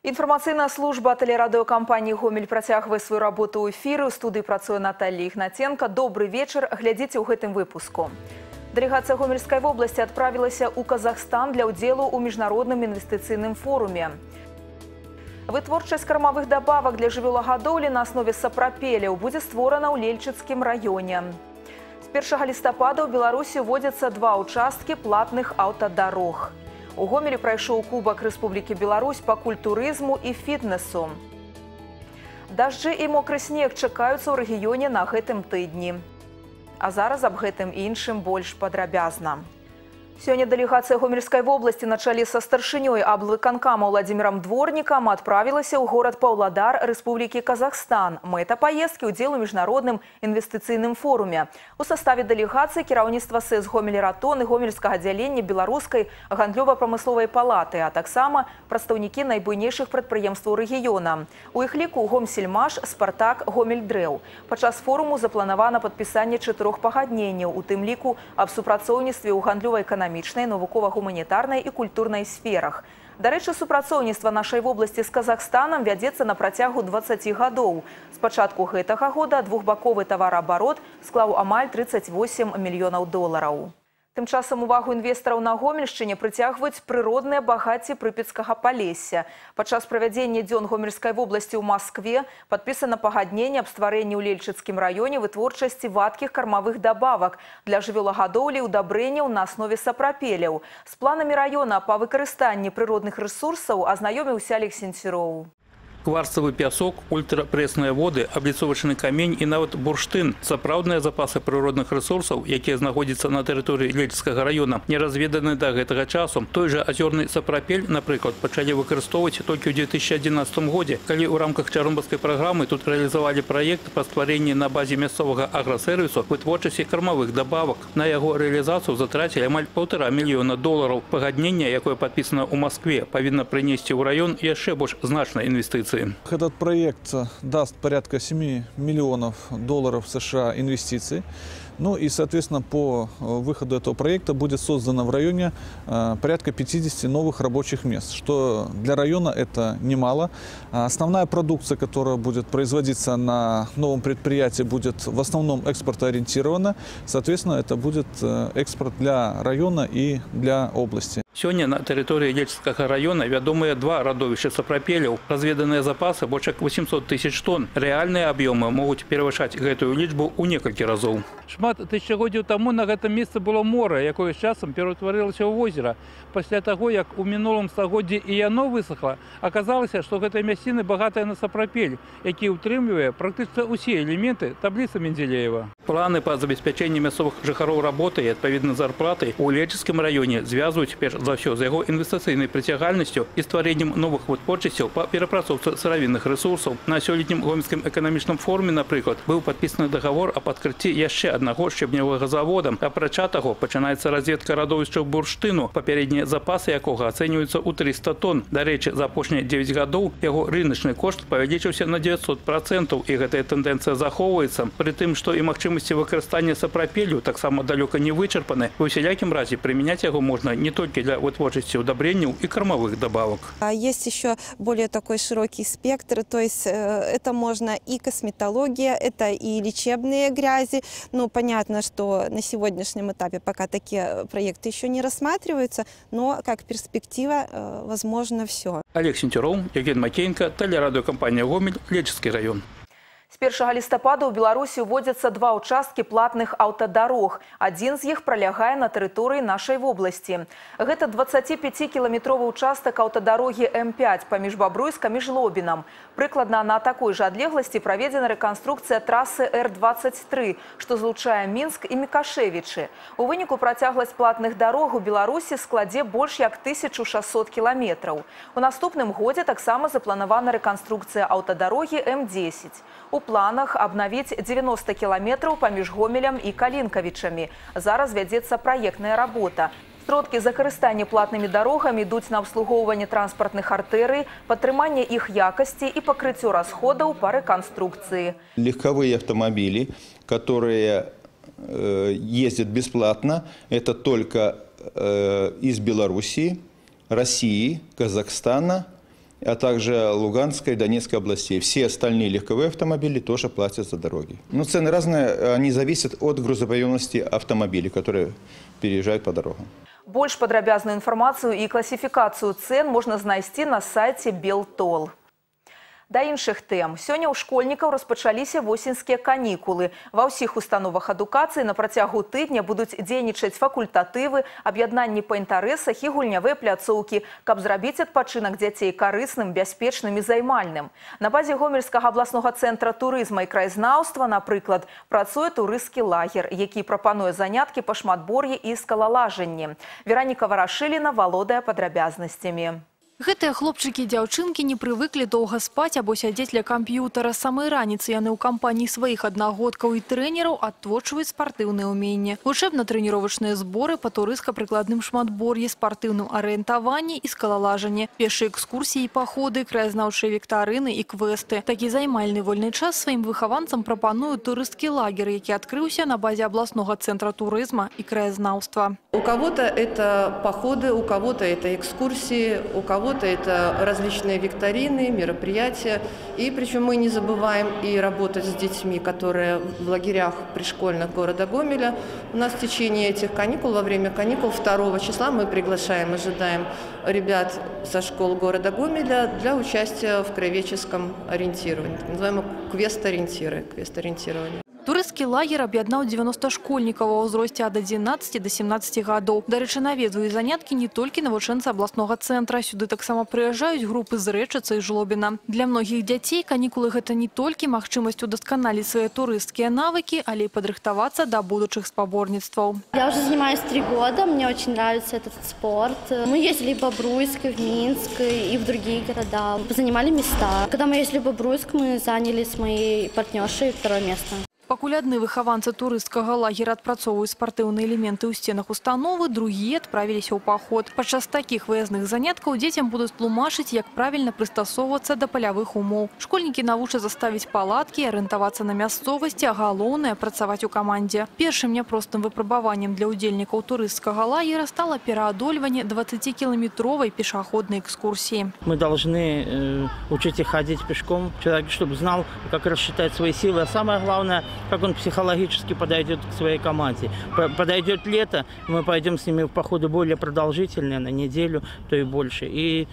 Інфармацыйная служба тэлерадыёкампаніі «Гомель» працягвае сваю работу ў эфіры. У студыі працуе Наталья Ігнаценка. Добрый вечар. Глядзіце ў гэтым выпуску. Дэлегацыя Гомельскай вобласці адправілася ў Казахстан для ўдзелу ў міжнародным інвестыцыйным форуме. Вытворчасць кармавых дабавак для жывёлагадоўлі на аснове сапрапеляў будзе створана ў Лельчыцкім раёне. З 1 лістапада ў Беларусі ўводзяцца два ўчасткі платных аўтадарог. У Гомелі прайшоў Кубак Рэспублікі Беларусь па культурызму і фітнесу. Дажджы і мокры снег чакаюцца ў рэгіёне на гэтым тыдні. А зараз аб гэтым і іншым больш падрабязна. Сёння дэлегацыя Гомельскай вобласці на чале са старшынёй аблвыканкама Владимиром Дворником адправілася ў горад Паўладар Рэспублікі Казахстан. Мэта паездкі – удзел у міжнародным інвестыцыйным форуме. У саставе дэлегацыі кіраўніцтва СЭС Гомель-Ратон і Гомельскага аддзялення Беларускай гандлёва-прамысловай палаты, а таксама прадстаўнікі найбуйнейшых прадпрыемстваў рэгіёна. У іх ліку Гомсельмаш, Спартак, Гомельдрэў. Падчас форуму запланавана падпісанне 4 пагадненняў, у тым ліку аб супрацоўніцтве ў гандлёва-эканамічнай, навукова-гуманітарнай і культурнай сферах. Дарэчы, супрацоўніцтва нашай вобласці з Казахстанам вядзецца на працягу 20 гадоў. З пачатку гэтага года двухбаковы тавараабарот склаў амаль 38 мільёнаў долараў. Тым часам увагу інвестараў на Гомельшчыне прыцягваюць прыродныя багацці Прыпецкага палесся. Падчас правядзення дзён Гомельскай вобласці ў Маскве падпісана пагадненне аб стварэнні ў Лельчыцкім раёне вытворчасці вадкіх кармавых дабавак для жывёлагадоўлі і ўдабрэнняў на аснове сапрапеляў. З планамі раёна па выкарыстанні прыродных рэсурсаў азнаёміўся Алексей Сенцюроў. Кварцевый пясок, ультрапрэсныя воды, абліцовачны камень і нават бурштын – сапраўдныя запасы прыродных рэсурсаў, якія знаходзяцца на тэрыторыі Лельчыцкага раёна, не разведаны да гэтага часу. Той жа азёрны сапрапель, напрыклад, пачалі выкарыстоўваць толькі ў 2011 годзе, калі ў рамках чарнобыльскай праграмы тут рэалізавалі праект па стварэнні на базе мясцовага аграсервісу вытворчасці кармавых дабавак. На яго рэалізацыю затрацілі амаль $1,5 мільёна. Пагадненне, якое падпісана ў Маскве, павінна прынесці ў раён яшчэ больш значныя інвестыцыі. Этот проект даст порядка $7 миллионов США инвестиций. Ну и, соответственно, по выходу этого проекта будет создано в районе порядка 50 новых рабочих мест, что для района это немало. Основная продукция, которая будет производиться на новом предприятии, будет в основном экспортоориентирована. Соответственно, это будет экспорт для района и для области. Сёння на тэрыторыі Лельчыцкага раёна вядомыя два радовішча сапрапеляў. Разведаныя запасы больш як 800 тысяч тонн. Рэальныя аб'ёмы могуць перавышаць гэтую лічбу ў некалькі разоў. Шмат тысячагоддзяў таму на гэтым месцы было мора, якое з часам пераўтварылася ў возера. Пасля таго, як у мінулым стагоддзі і яно высохла, аказалася, што гэтыя мясціны багатыя на сапрапель, які ўтрымлівае практычна ўсе элементы табліцы Менделеева. Планы па забеспячэнні мясцовых жыхароў работай і адпаведна зарплатай у Лельчыцкім раёне звязваюць перш за ўсё з яго інвестыцыйнай прыцягальнасцю і стварэннем новых вытворчасцяў па перапрацоўцы сыравінных рэсурсаў. На сёлетнім гомельскім эканамічным форуме, напрыклад, быў падпісаны дагавор аб адкрыцці яшчэ аднаго шчэбнявага завода. Апрача таго, пачынаецца разведка радовішчаў бурштыну, папярэднія запасы якога ацэньваюцца ў 300 тонн. Дарэчы, за апошнія 9 гадоў яго рыначны кошт павялічыўся на 900%, і гэтая тэндэнцыя захоўваецца. Пры тым, што і магчымасці выкарыстання сапрапелю таксама далёка не вычарпаны. У усялякім разе прымяняць яго можна не толькі для вытворчасці удобрений и кормовых добавок. Есть еще более такой широкий спектр, то есть это можно и косметология, это и лечебные грязи. Ну, понятно, что на сегодняшнем этапе пока такие проекты еще не рассматриваются, но как перспектива возможно все. Алексей Сенцюроў, Евгений Макеенко, телерадиокомпания «Гомель», Лельчыцкі район. З 1 лістапада ў Беларусі ўводзяцца два ўчасткі платных аўтадарог. Адзін з іх пралягае на тэрыторыі нашай вобласці. Гэта 25-кіламетровы ўчастак аўтадарогі М5 паміж Бабруйскам і Жлобінам. Прыкладна на такой жа адлегласці праведзена рэканструкцыя трасы Р-23, што злучае Мінск і Мікашэвічы. У выніку працягласць платных дарог у Беларусі складзе больш як 1600 кіламетраў. У наступным годзе таксама запланавана рэканструкцыя аўтадарогі М10. У планах обновить 90 километров паміж Гомелем и Калинковичами. Зараз вядзецца праектная работа. Сродкі за карыстанне платнымі дарогамі ідуць на абслугоўванне транспартных артэрый, падтрыманне іх якасці и пакрыццё расходаў па рэканструкцыі. Легковые автомобили, которые ездят бесплатно, это только из Белоруссии, России, Казахстана а также Луганской и Донецкой областей. Все остальные легковые автомобили тоже платят за дороги. Но цены разные, они зависят от грузоподъемности автомобилей, которые переезжают по дорогам. Больш падрабязную информацию и классификацию цен можно знайсці на сайте Белтол. Да іншых тэм. Сёння ў школьнікаў распачаліся восеньскія канікулы. Ва ўсіх установах адукацыі на працягу тыдня будуць дзейнічаць факультатывы, аб'яднанні па інтарэсах і гульнявыя пляцоўкі, каб зрабіць адпачынак дзяцей карысным, бяспечным і займальным. На базе Гомельскага абласнога цэнтра турызма і краязнаўства, напрыклад, працуе турысцкі лагер, які прапануе заняткі па шматбор'і і скалалажанні. Вераніка Варашыліна валодае падрабязнасцямі. Гэтыя хлопчыкі і дзяўчынкі не прывыклі доўга спаць або сядзець ля камп'ютара. З самай раніцы яны ў кампаніі сваіх аднагодкаў і трэнераў адточваюць спартыўныя ўменні. Вучэбна-трэніровачныя зборы па турыстка-прыкладным шматбор'і, спартыўным арыентаванні і скалалажанні, пешыя экскурсіі і паходы, краязнаўчыя віктарыны і квесты. Такі займальны вольны час сваім выхаванцам прапануюць турысткі лагер, які адкрыўся на базе абласнога цэнтра турызма і краязнаўства. У кого-то это походы, у кого-то это экскурсии, у кого-то это различные викторины, мероприятия. И причем мы не забываем и работать с детьми, которые в лагерях пришкольных города Гомеля. У нас в течение этих каникул, во время каникул 2 числа мы приглашаем, ожидаем ребят со школ города Гомеля для участия в краеведческом ориентировании, так называемое квест-ориентирование. Турысткі лагер аб'яднаў 90 школьнікаў ва ўзросце ад 11 до 17 гадоў. Дарэчы, наведваюць заняткі не толькі навучэнцы абласнога цэнтра. Сюды таксама прыязджаюць групы з Рэчыцы і Жлобіна. Для многіх дзяцей канікулы гэта не толькі магчымасць удасканаліць свае турысцкія навыкі, але і падрыхтавацца да будучых спаборніцтваў. Я уже занимаюсь 3 года, мне очень нравится этот спорт. Мы ездили в Бобруйск, в Минск и в другие города, занимали места. Когда мы ездили в Бобруйск, мы заняли с моей партнершей 2 место. Пакуль адны выхаванцы турысцкага лагера адпрацоўваюць спартыўныя элементы ў сценах установы, другія адправіліся ў паход. Падчас такіх выязных заняткаў дзецям будуць тлумачыць, як правільна прыстасоўвацца да палявых умоў. Школьнікі навучаць заставіць палаткі, арыентавацца на мясцовасці, а галоўнае – працаваць у камандзе. Першым няпростым выпрабаваннем для удзельнікаў турысцкага лагера стала пераадольванне 20-километровой пешеходной экскурсии. Мы должны учить их ходить пешком, человек, чтобы знал, как рассчитать свои силы, а самое главное – как он психологически подойдет к своей команде. Подойдет лето, мы пойдем с ними в походы более продолжительные, на неделю, то и больше. И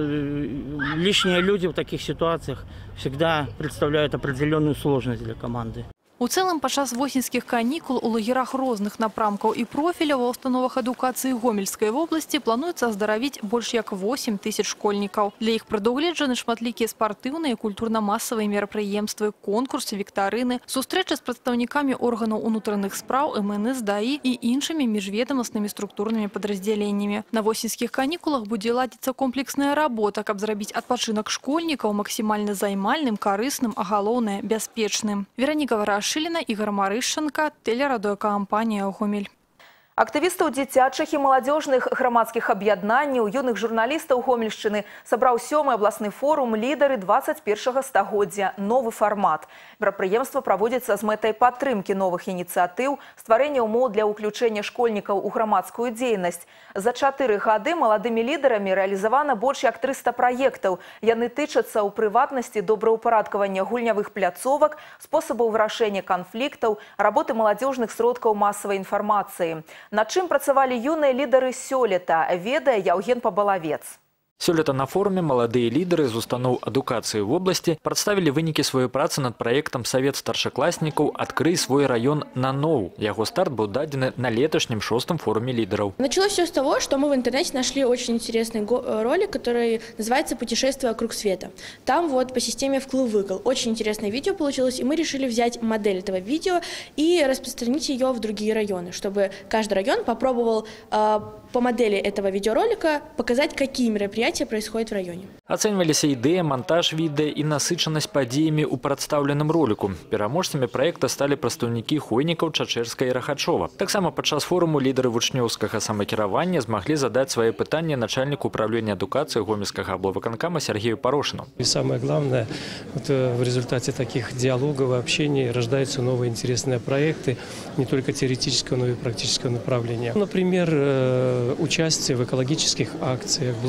лишние люди в таких ситуациях всегда представляют определенную сложность для команды. У цэлым падчас восеньскіх канікул у лагерах розных напрамкаў і профіляў ва установах адукацыі Гомельскай вобласці плануецца аздаравіць больш як 8 000 школьнікаў. Для іх прадугледжаны шматлікія спартыўныя і культурна-масавыя мерапрыемствы, конкурсы, віктарыны, сустрэчы з прадстаўнікамі органаў унутраных спраў, МНС, ДАІ і іншымі міжведамаснымі структурнымі падраздзяленнямі. На восеньскіх канікулах будзе ладзіцца комплексная работа, каб зрабіць адпачынак школьнікаў максімальна займальным, карысным, а галоўнае – бяспечным. Вераніка Варашыліна, Ігор Марышченко, телерадыёкампанія «Гомель». Актывістаў дзіцячых і маладзёжных грамадскіх аб'яднанняў, юных журналістаў Гомельшчыны сабраў 7-й абласны форум «Лідары 21-го стагоддзя. Новы фармат». Мерапрыемства праводзіцца з мэтай падтрымкі новых ініцыятыў, стварэння ўмоў для ўключэння школьнікаў у грамадскую дзейнасць. За 4 гады маладымі лідарамі рэалізавана больш як 300 праектаў. Яны тычацца ў прыватнасці добраўпарадкавання гульнявых пляцовак, спосабаў вырашэння канфліктаў, работы маладзёжных сродкаў масавай інфармацыі. Над чым працавалі юныя лідары сёлета, ведае Яўген Пабалавец. Сёлета на форуме маладыя лідары з устаноў адукацыі в области прадставілі вынікі сваёй працы над праектам «Савет старшакласнікаў. Адкрый свой раён наноў». Яго старт был дадзены на леташнім 6-м форуме лидеров. Началось все с того, что мы в интернете нашли очень интересный ролик, который называется «Путешествие вокруг света». Там вот по системе вкл-выкл. Очень интересное видео получилось, и мы решили взять модель этого видео и распространить ее в другие районы, чтобы каждый район попробовал по модели этого видеоролика показать, какие мероприятия происходят в районе. Ацэньваліся ідэя, монтаж відэа і насычанасць падзеямі ў прадстаўленым ролику. Пераможцамі праекта сталі прадстаўнікі хойнікаў Чачэрска і Рахачова. Таксама падчас форуму лідары вучнёўскага самакіравання змаглі задаць свае пытанні начальніку управлення адукацыі Гомельскага аблвыканкама Сергею Порошину. И самое главное, вот в результате таких диалогов и общения рождаются новые интересные проекты, не только теоретического, но и практического направления. Например, участие в экологических акциях, благоустройстве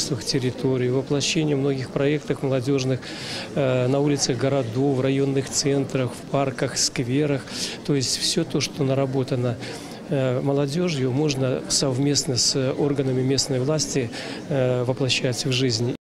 благоустройствах территорий, воплощении многих проектов молодежных на улицах городов, в районных центрах, в парках, скверах. То есть все то, что наработано молодежью, можно совместно с органами местной власти воплощать в жизнь.